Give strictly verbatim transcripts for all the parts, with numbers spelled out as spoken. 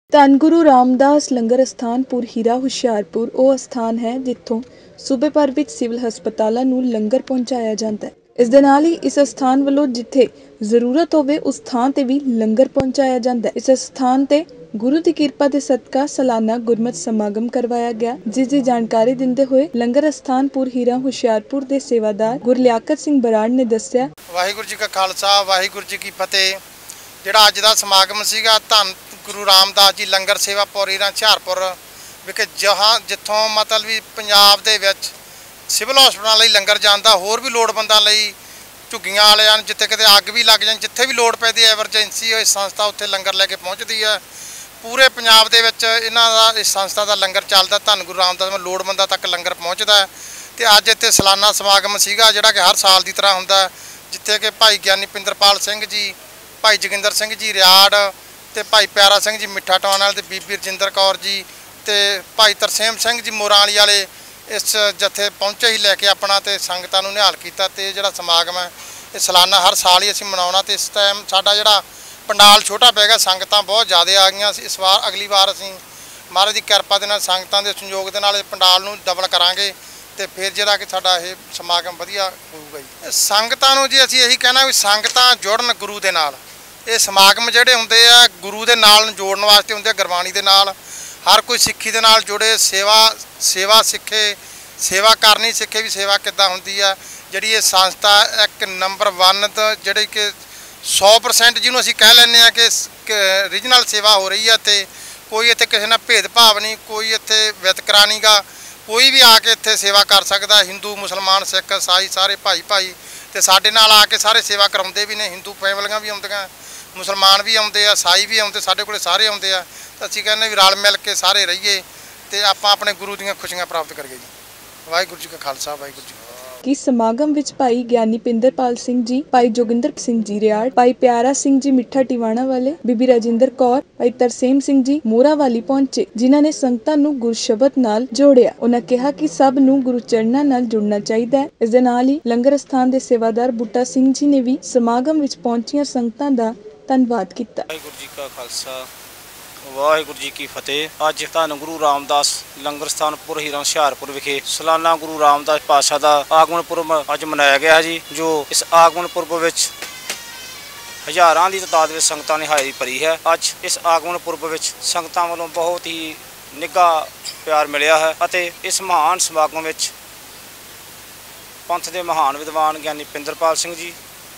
ਧੰਨ ਗੁਰੂ ਰਾਮਦਾਸ ਲੰਗਰ ਅਸਥਾਨ ਪੁਰ ਹੀਰਾ ਹੁਸ਼ਿਆਰਪੁਰ ਉਹ ਅਸਥਾਨ ਹੈ ਜਿੱਥੋਂ ਸੂਬੇ ਭਰ ਵਿੱਚ ਸਿਵਲ ਹਸਪਤਾਲਾਂ ਨੂੰ ਲੰਗਰ ਪਹੁੰਚਾਇਆ ਜਾਂਦਾ ਹੈ। ਇਸ ਦੇ ਨਾਲ ਹੀ ਇਸ ਅਸਥਾਨ ਵੱਲੋਂ ਜਿੱਥੇ ਜ਼ਰੂਰਤ ਹੋਵੇ ਉਸ ਥਾਂ ਤੇ ਵੀ ਲੰਗਰ ਪਹੁੰਚਾਇਆ ਜਾਂਦਾ ਹੈ। ਇਸ ਅਸਥਾਨ ਤੇ ਗੁਰੂ ਦੀ ਕਿਰਪਾ ਦੇ ਸਦਕਾ ਸਾਲਾਨਾ ਗੁਰਮਤਿ ਸਮਾਗਮ ਕਰਵਾਇਆ ਗਿਆ, ਜਿਸ ਦੀ ਜਾਣਕਾਰੀ ਦਿੰਦੇ ਹੋਏ ਲੰਗਰ ਅਸਥਾਨ ਪੁਰ ਹੀਰਾ ਹੁਸ਼ਿਆਰਪੁਰ ਦੇ ਸੇਵਾਦਾਰ ਗੁਰਲਿਆਕਤ ਸਿੰਘ ਬਰਾੜ ਨੇ ਦੱਸਿਆ। ਵਾਹਿਗੁਰੂ ਜੀ ਕਾ ਖਾਲਸਾ, ਵਾਹਿਗੁਰੂ ਜੀ ਕੀ ਫਤਿਹ। ਜਿਹੜਾ ਅੱਜ ਦਾ ਸਮਾਗਮ ਸੀਗਾ ਧੰਨ ਗੁਰੂ ਰਾਮਦਾਸ ਜੀ ਲੰਗਰ ਸੇਵਾ ਪੁਰ ਹੀਰਾ ਹੁਸ਼ਿਆਰਪੁਰ ਵਿਖੇ ਜਹਾਂ ਜਿੱਥੋਂ ਮਤਲਬ ਵੀ ਪੰਜਾਬ ਦੇ ਵਿੱਚ ਸਿਵਲ ਹਸਪਤਾਲਾਂ ਲਈ ਲੰਗਰ ਜਾਂਦਾ, ਹੋਰ ਵੀ ਲੋੜਵੰਦਾਂ ਲਈ ਝੁੱਗੀਆਂ ਵਾਲਿਆਂ ਨੂੰ ਜਿੱਥੇ ਕਿਤੇ ਅੱਗ ਵੀ ਲੱਗ ਜਾਣ, ਜਿੱਥੇ ਵੀ ਲੋੜ ਪੈਂਦੀ ਹੈ ਐਮਰਜੈਂਸੀ ਹੋਏ ਸੰਸਥਾ ਉੱਥੇ ਲੰਗਰ ਲੈ ਕੇ ਪਹੁੰਚਦੀ ਹੈ। ਪੂਰੇ ਪੰਜਾਬ ਦੇ ਵਿੱਚ ਇਹਨਾਂ ਦਾ ਇਸ ਸੰਸਥਾ ਦਾ ਲੰਗਰ ਚੱਲਦਾ, ਧੰਨ ਗੁਰੂ ਰਾਮਦਾਸ ਲੋੜਵੰਦਾਂ ਤੱਕ ਲੰਗਰ ਪਹੁੰਚਦਾ। ਤੇ ਅੱਜ ਇੱਥੇ ਸਾਲਾਨਾ ਸਮਾਗਮ ਸੀਗਾ ਜਿਹੜਾ ਕਿ ਹਰ ਸਾਲ ਦੀ ਤਰ੍ਹਾਂ ਹੁੰਦਾ, ਜਿੱਥੇ ਕਿ ਭਾਈ ਗਿਆਨੀ ਪਿੰਦਰਪਾਲ ਸਿੰਘ ਜੀ, ਭਾਈ ਜੋਗਿੰਦਰ ਸਿੰਘ ਜੀ ਰਿਆੜ ਤੇ ਭਾਈ ਪਿਆਰਾ ਸਿੰਘ ਜੀ ਮਿੱਠਾ ਟਾਉਣ ਤੇ ਬੀਬੀ ਰਜਿੰਦਰ ਕੌਰ ਜੀ ਤੇ ਭਾਈ ਤਰਸੇਮ ਸਿੰਘ ਜੀ ਮੋਰਾਲੀ ਵਾਲੇ ਇਸ ਜਥੇ ਪਹੁੰਚੇ ਹੀ ਲੈ ਕੇ ਆਪਣਾ ਤੇ ਸੰਗਤਾਂ ਨੂੰ ਨਿਹਾਲ ਕੀਤਾ। ਤੇ ਜਿਹੜਾ ਸਮਾਗਮ ਹੈ ਇਹ ਸਾਲਾਨਾ ਹਰ ਸਾਲ ਹੀ ਅਸੀਂ ਮਨਾਉਣਾ। ਤੇ ਇਸ ਟਾਈਮ ਸਾਡਾ ਜਿਹੜਾ ਪੰਡਾਲ ਛੋਟਾ ਪੈ ਗਿਆ, ਸੰਗਤਾਂ ਬਹੁਤ ਜ਼ਿਆਦਾ ਆ ਗਈਆਂ। ਇਸ ਵਾਰ ਅਗਲੀ ਵਾਰ ਅਸੀਂ ਮਹਾਰਾਜ ਦੀ ਕਿਰਪਾ ਦੇ ਨਾਲ ਸੰਗਤਾਂ ਦੇ ਸੰਯੋਗ ਦੇ ਨਾਲ ਇਹ ਪੰਡਾਲ ਨੂੰ ਡਬਲ ਕਰਾਂਗੇ ਤੇ ਫਿਰ ਜਿਹੜਾ ਕਿ ਸਾਡਾ ਇਹ ਸਮਾਗਮ ਵਧੀਆ ਹੋਊਗਾ ਜੀ। ਸੰਗਤਾਂ ਨੂੰ ਜੀ ਅਸੀਂ ਇਹੀ ਕਹਿਣਾ ਵੀ ਸੰਗਤਾਂ ਜੁੜਨ ਗੁਰੂ ਦੇ ਨਾਲ। ਇਹ ਸਮਾਗਮ ਜਿਹੜੇ ਹੁੰਦੇ ਆ ਗੁਰੂ ਦੇ ਨਾਲ ਜੋੜਨ ਵਾਸਤੇ ਹੁੰਦੇ ਆ, ਗੁਰਬਾਣੀ ਦੇ ਨਾਲ। ਹਰ ਕੋਈ ਸਿੱਖੀ ਦੇ ਨਾਲ ਜੁੜੇ, ਸੇਵਾ ਸੇਵਾ ਸਿੱਖੇ, ਸੇਵਾ ਕਰਨੀ ਸਿੱਖੇ ਵੀ ਸੇਵਾ ਕਿੱਦਾਂ ਹੁੰਦੀ ਆ। ਜਿਹੜੀ ਇਹ ਸੰਸਥਾ ਇੱਕ ਨੰਬਰ ਵਨ ਜਿਹੜੀ ਕਿ ਸੌ ਪਰਸੈਂਟ ਜਿਹਨੂੰ ਅਸੀਂ ਕਹਿ ਲੈਂਦੇ ਹਾਂ ਕਿ ਰੀਜਨਲ ਸੇਵਾ ਹੋ ਰਹੀ ਹੈ। ਤੇ ਕੋਈ ਇੱਥੇ ਕਿਸੇ ਨਾਲ ਭੇਦਭਾਵ ਨਹੀਂ, ਕੋਈ ਇੱਥੇ ਵਿਤਕਰਾ ਨਹੀਂ ਗਾ। ਕੋਈ ਵੀ ਆ ਕੇ ਇੱਥੇ ਸੇਵਾ ਕਰ ਸਕਦਾ, ਹਿੰਦੂ ਮੁਸਲਮਾਨ ਸਿੱਖ ਈਸਾਈ ਸਾਰੇ ਭਾਈ ਭਾਈ। ਤੇ ਸਾਡੇ ਨਾਲ ਆ ਕੇ ਸਾਰੇ ਸੇਵਾ ਕਰਾਉਂਦੇ ਵੀ ਨੇ, ਹਿੰਦੂ ਫੈਮਲੀਆਂ ਵੀ ਆਉਂਦੀਆਂ, ਮੁਸਲਮਾਨ ਵੀ ਆਉਂਦੇ ਆ, ਈਸਾਈ ਵੀ ਆਉਂਦੇ, ਸਾਡੇ ਕੋਲ ਸਾਰੇ ਆਉਂਦੇ ਆ। ਤਾਂ ਅਸੀਂ ਕਹਿੰਦੇ ਵੀ ਰਲ ਮਿਲ ਕੇ ਸਾਰੇ ਰਹੀਏ ਤੇ ਆਪਾਂ ਆਪਣੇ ਗੁਰੂ ਦੀਆਂ ਖੁਸ਼ੀਆਂ ਪ੍ਰਾਪਤ ਕਰੀਏ ਜੀ। ਵਾਹਿਗੁਰੂ ਜੀ ਕਾ ਖਾਲਸਾ, ਵਾਹਿਗੁਰੂ ਜੀ ਕੀ ਸਮਾਗਮ ਵਿੱਚ ਭਾਈ ਗਿਆਨੀ ਪਿੰਦਰਪਾਲ ਸਿੰਘ ਜੀ, ਭਾਈ ਜੋਗਿੰਦਰ ਸਿੰਘ ਜੀ ਰਿਆੜ, ਭਾਈ ਪਿਆਰਾ ਸਿੰਘ ਜੀ ਮਿੱਠਾ ਟਿਵਾਣਾ ਵਾਲੇ, ਬੀਬੀ ਰਜਿੰਦਰ ਕੌਰ, ਭਾਈ ਤਰਸੇਮ ਸਿੰਘ ਜੀ ਮੋਰਾ ਵਾਲੀ ਪਹੁੰਚੇ, ਜਿਨ੍ਹਾਂ ਨੇ ਸੰਗਤਾਂ ਨੂੰ ਗੁਰਸ਼ਬਦ ਨਾਲ ਜੋੜਿਆ। ਉਹਨਾਂ ਕਿਹਾ ਕਿ ਸਭ ਨੂੰ ਗੁਰੂ ਚਰਨਾਂ ਨਾਲ ਜੁੜਨਾ ਚਾਹੀਦਾ ਹੈ। ਇਸ ਦੇ ਨਾਲ ਹੀ ਲੰਗਰ ਅਸਥਾਨ ਦੇ ਸੇਵਾਦਾਰ ਬੂਟਾ ਸਿੰਘ ਜੀ ਨੇ ਵੀ ਸਮਾਗਮ ਵਿੱਚ ਪਹੁੰਚੀਆਂ ਸੰਗਤਾਂ ਦਾ ਧੰਨਵਾਦ ਕੀਤਾ। ਵਾਹਿਗੁਰੂ ਜੀ ਕਾ ਖਾਲਸਾ, ਵਾਹਿਗੁਰੂ ਜੀ ਕੀ ਫਤਿਹ। ਅੱਜ ਧੰਨ ਗੁਰੂ ਰਾਮਦਾਸ ਲੰਗਰ ਸਥਾਨ ਪੁਰ ਹੀਰਾ ਹੁਸ਼ਿਆਰਪੁਰ ਵਿਖੇ ਸਾਲਾਨਾ ਗੁਰੂ ਰਾਮਦਾਸ ਪਾਤਸ਼ਾਹ ਦਾ ਆਗਮਨ ਪੁਰਬ ਅੱਜ ਮਨਾਇਆ ਗਿਆ ਜੀ। ਜੋ ਇਸ ਆਗਮਨ ਪੁਰਬ ਵਿੱਚ ਹਜ਼ਾਰਾਂ ਦੀ ਤਾਦਾਦ ਵਿੱਚ ਸੰਗਤਾਂ ਨੇ ਹਾਜ਼ਰੀ ਭਰੀ ਹੈ। ਅੱਜ ਇਸ ਆਗਮਨ ਪੁਰਬ ਵਿੱਚ ਸੰਗਤਾਂ ਵੱਲੋਂ ਬਹੁਤ ਹੀ ਨਿੱਘਾ ਪਿਆਰ ਮਿਲਿਆ ਹੈ ਅਤੇ ਇਸ ਮਹਾਨ ਸਮਾਗਮ ਵਿੱਚ ਪੰਥ ਦੇ ਮਹਾਨ ਵਿਦਵਾਨ ਗਿਆਨੀ ਪਿੰਦਰਪਾਲ ਸਿੰਘ ਜੀ,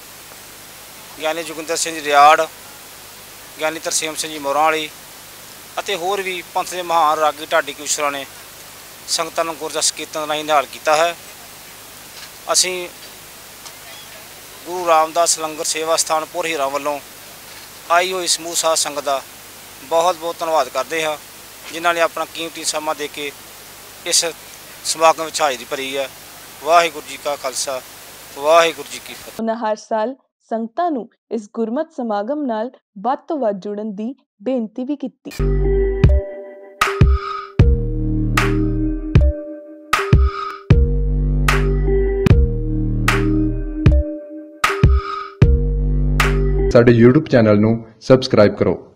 ਗਿਆਨੀ ਜੋਗਿੰਦਰ ਸਿੰਘ ਜੀ ਰਿਆੜ, ਗਿਆਨੀ ਤਰਸੇਮ ਸਿੰਘ ਜੀ ਮੋਰਾਲੀ ਅਤੇ ਹੋਰ ਵੀ ਪੰਥ ਦੇ ਮਹਾਨ ਰਾਗੀ ਢਾਡੀ ਕੂਸ਼ਰਾਂ ਨੇ ਸੰਗਤਾਂ ਨੂੰ ਗੁਰਦਸ ਕੀਰਤਨ ਰਾਹੀਂ ਨਿਹਾਲ ਕੀਤਾ ਹੈ। ਅਸੀਂ ਗੁਰੂ ਰਾਮਦਾਸ ਲੰਗਰ ਸੇਵਾ ਸਥਾਨ ਪੁਰ ਹੀਰਾ ਵੱਲੋਂ ਆਈ ਹੋਈ ਸਮੂਹ ਸਾਧ ਸੰਗਤ ਦਾ ਬਹੁਤ ਬਹੁਤ ਧੰਨਵਾਦ ਕਰਦੇ ਹਾਂ, ਜਿਨ੍ਹਾਂ ਨੇ ਆਪਣਾ ਕੀਮਤੀ ਸਮਾਂ ਦੇ ਕੇ ਇਸ ਸਮਾਗਮ ਵਿੱਚ ਹਾਜ਼ਰੀ ਭਰੀ ਹੈ। ਵਾਹਿਗੁਰੂ ਜੀ ਕਾ ਖਾਲਸਾ, ਵਾਹਿਗੁਰੂ ਜੀ ਕੀ ਫਤਿਹ। ਉਹਨਾਂ ਹਰ ਸਾਲ ਸੰਗਤਾਂ ਨੂੰ ਇਸ ਗੁਰਮਤਿ ਸਮਾਗਮ ਨਾਲ ਵੱਧ ਤੋਂ ਵੱਧ ਜੁੜਨ ਦੀ ਬੇਨਤੀ ਵੀ ਕੀਤੀ। ਸਾਡੇ YouTube ਚੈਨਲ ਨੂੰ ਸਬਸਕ੍ਰਾਈਬ ਕਰੋ।